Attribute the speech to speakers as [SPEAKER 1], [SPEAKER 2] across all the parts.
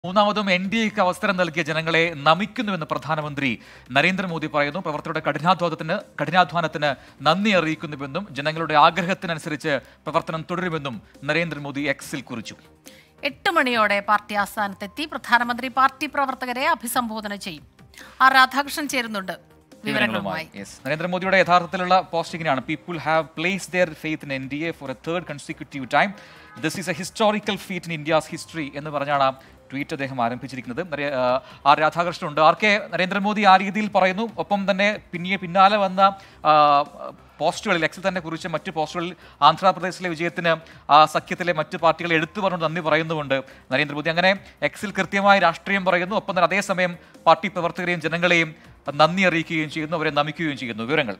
[SPEAKER 1] മൂന്നാമതും N D എക്ക് അവസരം നൽകിയ ജനങ്ങളെ നമിക്കുന്നുവെന്ന് പ്രധാനമന്ത്രി നരേന്ദ്രമോദി പറയുന്നു. പ്രവർത്തകരുടെ കഠിനാധ്വാനത്തിന് നന്ദി അറിയിക്കുന്നുവെന്നും ജനങ്ങളുടെ ആഗ്രഹത്തിനനുസരിച്ച് പ്രവർത്തനം തുടരുമെന്നും നരേന്ദ്രമോദി എക്സിൽ കുറിച്ചു.
[SPEAKER 2] 8 മണിയോടെ പാർട്ടി ആസ്ഥാനത്തെത്തി പ്രധാനമന്ത്രി പാർട്ടി പ്രവർത്തകരെ അഭിസംബോധന ചെയ്യും. ആർ രാധാകൃഷ്ണൻ ചേരുന്നുണ്ട് വിവരങ്ങളുമായി.
[SPEAKER 1] നരേന്ദ്രമോദിയുടെ യഥാർത്ഥത്തിലുള്ള പോസ്റ്റിംഗിനാണ് people have placed their faith in NDA for a third consecutive time. This is a historical feat in India's history എന്ന് പറഞ്ഞാണ് ട്വീറ്റ് അദ്ദേഹം ആരംഭിച്ചിരിക്കുന്നത്. ആർ രാധാകൃഷ്ണൻ ഉണ്ട്. ആർക്കെ നരേന്ദ്രമോദി ആ രീതിയിൽ പറയുന്നു. ഒപ്പം തന്നെ പിന്നാലെ വന്ന പോസ്റ്റുകളിൽ എക്സിൽ തന്നെ കുറിച്ച മറ്റ് പോസ്റ്റുകളിൽ ആന്ധ്രാപ്രദേശിലെ വിജയത്തിന് ആ സഖ്യത്തിലെ മറ്റ് പാർട്ടികളെ എടുത്തു പറഞ്ഞു നന്ദി പറയുന്നുമുണ്ട് നരേന്ദ്രമോദി. അങ്ങനെ എക്സിൽ കൃത്യമായി രാഷ്ട്രീയം പറയുന്നു. ഒപ്പം തന്നെ അതേസമയം പാർട്ടി പ്രവർത്തകരെയും ജനങ്ങളെയും നന്ദി അറിയിക്കുകയും ചെയ്യുന്നു, അവരെ നമിക്കുകയും ചെയ്യുന്നു. വിവരങ്ങൾ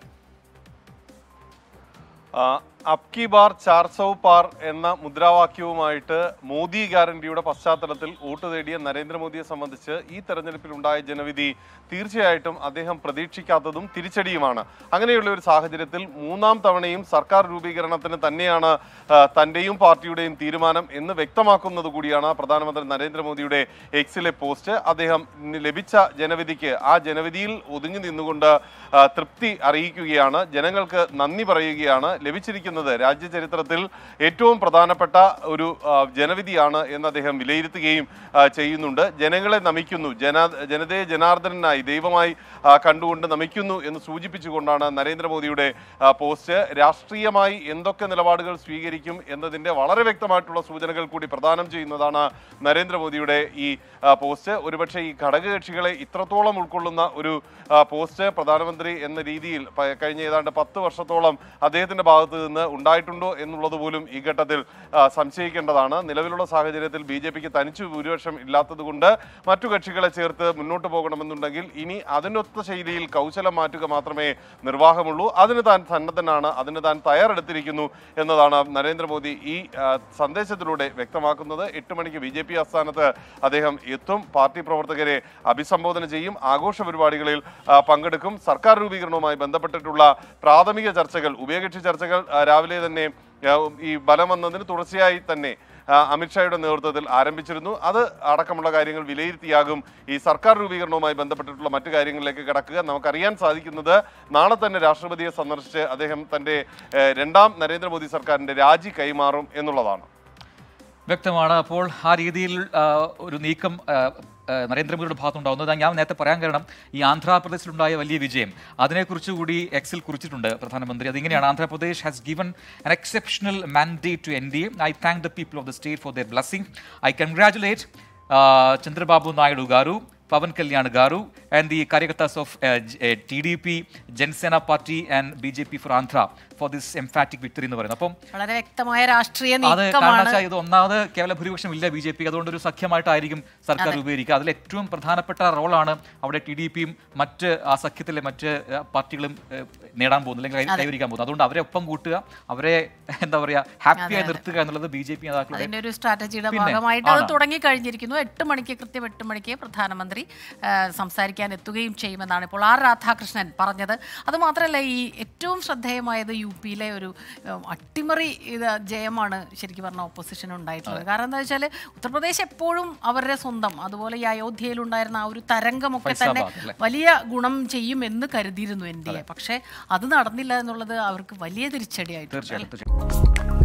[SPEAKER 3] അബ്കി ബാർ 400 പാർ എന്ന മുദ്രാവാക്യവുമായിട്ട് മോദി ഗ്യാരണ്ടിയുടെ പശ്ചാത്തലത്തിൽ വോട്ട് തേടിയ നരേന്ദ്രമോദിയെ സംബന്ധിച്ച് ഈ തെരഞ്ഞെടുപ്പിൽ ഉണ്ടായ ജനവിധി തീർച്ചയായിട്ടും അദ്ദേഹം പ്രതീക്ഷിക്കാത്തതും തിരിച്ചടിയുമാണ്. അങ്ങനെയുള്ള ഒരു സാഹചര്യത്തിൽ മൂന്നാം തവണയും സർക്കാർ രൂപീകരണത്തിന് തന്നെയാണ് തന്റെയും പാർട്ടിയുടെയും തീരുമാനം എന്ന് വ്യക്തമാക്കുന്നത് കൂടിയാണ് പ്രധാനമന്ത്രി നരേന്ദ്രമോദിയുടെ എക്സിലെ പോസ്റ്റ്. അദ്ദേഹം ലഭിച്ച ജനവിധിക്ക് ആ ജനവിധിയിൽ ഒതുങ്ങി നിന്നുകൊണ്ട് തൃപ്തി അറിയിക്കുകയാണ്, ജനങ്ങൾക്ക് നന്ദി പറയുകയാണ്. ലഭിച്ചിരിക്കുന്നത് രാജ്യചരിത്രത്തിൽ ഏറ്റവും പ്രധാനപ്പെട്ട ഒരു ജനവിധിയാണ് എന്ന് അദ്ദേഹം വിലയിരുത്തുകയും ചെയ്യുന്നുണ്ട്. ജനങ്ങളെ നമിക്കുന്നു, ജനതയെ ജനാർദ്ദനായി ദൈവമായി കണ്ടുകൊണ്ട് നമിക്കുന്നു എന്ന് സൂചിപ്പിച്ചുകൊണ്ടാണ് നരേന്ദ്രമോദിയുടെ പോസ്റ്റ്. രാഷ്ട്രീയമായി എന്തൊക്കെ നിലപാടുകൾ സ്വീകരിക്കും എന്നതിൻ്റെ വളരെ വ്യക്തമായിട്ടുള്ള സൂചനകൾ കൂടി പ്രദാനം ചെയ്യുന്നതാണ് നരേന്ദ്രമോദിയുടെ ഈ പോസ്റ്റ്. ഒരുപക്ഷെ ഈ ഘടകകക്ഷികളെ ഇത്രത്തോളം ഉൾക്കൊള്ളുന്ന ഒരു പോസ്റ്റ് പ്രധാനമന്ത്രി എന്ന രീതിയിൽ കഴിഞ്ഞ ഏതാണ്ട് 10 വർഷത്തോളം അദ്ദേഹത്തിന്റെ ഭാഗത്ത് നിന്ന് ഉണ്ടായിട്ടുണ്ടോ എന്നുള്ളത് പോലും ഈ ഘട്ടത്തിൽ സംശയിക്കേണ്ടതാണ്. നിലവിലുള്ള സാഹചര്യത്തിൽ BJPക്ക് തനിച്ചു ഭൂരിപക്ഷം ഇല്ലാത്തതുകൊണ്ട് മറ്റു കക്ഷികളെ ചേർത്ത് മുന്നോട്ട് പോകണമെന്നുണ്ടെങ്കിൽ ഇനി അതിനൊത്ത ശൈലിയിൽ കൗശലം മാറ്റുക മാത്രമേ നിർവാഹമുള്ളൂ. അതിന് താൻ സന്നദ്ധനാണ്, അതിന് താൻ തയ്യാറെടുത്തിരിക്കുന്നു എന്നതാണ് നരേന്ദ്രമോദി ഈ സന്ദേശത്തിലൂടെ വ്യക്തമാക്കുന്നത്. 8 മണിക്ക് BJP ആസ്ഥാനത്ത് അദ്ദേഹം എത്തും, പാർട്ടി പ്രവർത്തകരെ അഭിസംബോധന ചെയ്യും, ആഘോഷ പരിപാടികളിൽ പങ്കെടുക്കും. സർക്കാർ രൂപീകരണവുമായി ബന്ധപ്പെട്ടിട്ടുള്ള പ്രാഥമിക ചർച്ചകൾ, ഉഭയകക്ഷി ചർച്ചകൾ രാവിലെ തന്നെ ഈ ബലം വന്നതിന് തുടർച്ചയായി തന്നെ അമിത്ഷായുടെ നേതൃത്വത്തിൽ ആരംഭിച്ചിരുന്നു. അത് അടക്കമുള്ള കാര്യങ്ങൾ വിലയിരുത്തിയാകും ഈ സർക്കാർ രൂപീകരണവുമായി ബന്ധപ്പെട്ടിട്ടുള്ള മറ്റു കാര്യങ്ങളിലേക്ക് കടക്കുക. നമുക്കറിയാൻ സാധിക്കുന്നത് നാളെ തന്നെ രാഷ്ട്രപതിയെ സന്ദർശിച്ച് അദ്ദേഹം തൻ്റെ രണ്ടാം നരേന്ദ്രമോദി സർക്കാരിൻ്റെ രാജി കൈമാറും എന്നുള്ളതാണ്.
[SPEAKER 1] വ്യക്തമാണ്. അപ്പോൾ ആ രീതിയിൽ ഒരു നീക്കം നരേന്ദ്രമോദിയുടെ ഭാഗത്തുണ്ടാവുന്നത് ഞാൻ നേരത്തെ പറയാൻ കാരണം ഈ ആന്ധ്രാപ്രദേശിലുണ്ടായ വലിയ വിജയം അതിനെക്കുറിച്ച് കൂടി എക്സിൽ കുറിച്ചിട്ടുണ്ട് പ്രധാനമന്ത്രി. അതിങ്ങനെയാണ്: Andhra Pradesh has given an exceptional mandate to NDA. I thank the people of the state for their blessing. I congratulate Chandrababu Naidu Garu, Pavan Kalyan Garu and the Karyakartas of TDP, Jansena Party and BJP for Andhra for this emphatic victory എന്ന് പറയുന്നത്. അപ്പം
[SPEAKER 2] വളരെ വ്യക്തമായ രാഷ്ട്രീയ
[SPEAKER 1] അത് കാരണം ഇത് ഒന്നാമത് കേവല ഭൂരിപക്ഷം ഇല്ല BJP, അതുകൊണ്ട് ഒരു സഖ്യമായിട്ടായിരിക്കും സർക്കാർ രൂപീകരിക്കുക. അതിൽ ഏറ്റവും പ്രധാനപ്പെട്ട റോളാണ് അവിടെ TDPയും മറ്റ് ആ സഖ്യത്തിലെ മറ്റ് പാർട്ടികളും നേടാൻ പോകുന്നത്, അല്ലെങ്കിൽ കൈവരിക്കാൻ പോകുന്നത്. അതുകൊണ്ട് അവരെ ഒപ്പം കൂട്ടുക, അവരെ എന്താ പറയുക ഹാപ്പിയായി നിർത്തുക എന്നുള്ളത് BJP നേതാക്കളുടെ
[SPEAKER 2] ഒരു സ്ട്രാറ്റജിയുടെ ഭാഗമായിട്ട് അത് തുടങ്ങി കഴിഞ്ഞിരിക്കുന്നു. 8 മണിക്ക് കൃത്യം 8 മണിക്ക് പ്രധാനമന്ത്രി സംസാരിക്കാൻ എത്തുകയും ചെയ്യുമെന്നാണ് ഇപ്പോൾ ആർ രാധാകൃഷ്ണൻ പറഞ്ഞത്. അതുമാത്രമല്ല, ഈ ഏറ്റവും ശ്രദ്ധേയമായത് UP-യിലെ ഒരു അട്ടിമറി ജയമാണ് ശരിക്കും പറഞ്ഞ ഓപ്പോസിഷൻ ഉണ്ടായിട്ടുള്ളത്. കാരണം എന്താ വെച്ചാൽ ഉത്തർപ്രദേശ് എപ്പോഴും അവരുടെ സ്വന്തം, അതുപോലെ ഈ അയോധ്യയിലുണ്ടായിരുന്ന ആ ഒരു തരംഗമൊക്കെ തന്നെ വലിയ ഗുണം ചെയ്യും എന്ന് കരുതിയിരുന്നു NDA. പക്ഷേ അത് നടന്നില്ല എന്നുള്ളത് അവർക്ക് വലിയ തിരിച്ചടിയായിട്ടുണ്ട്.